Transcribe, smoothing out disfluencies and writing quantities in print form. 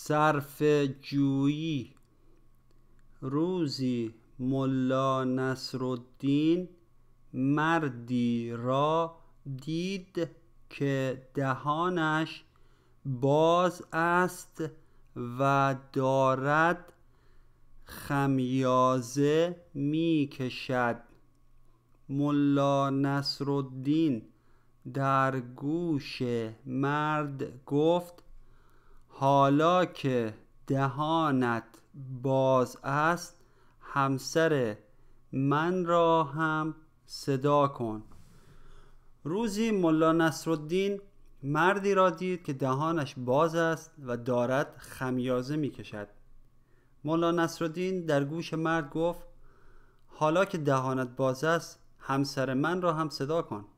صرفه جویی. روزی ملا نصرالدین مردی را دید که دهانش باز است و دارد خمیازه می کشد. ملا نصرالدین در گوش مرد گفت: حالا که دهانت باز است، همسر من را هم صدا کن. روزی ملا نصرالدین مردی را دید که دهانش باز است و دارد خمیازه می کشد. ملا نصرالدین در گوش مرد گفت: حالا که دهانت باز است، همسر من را هم صدا کن.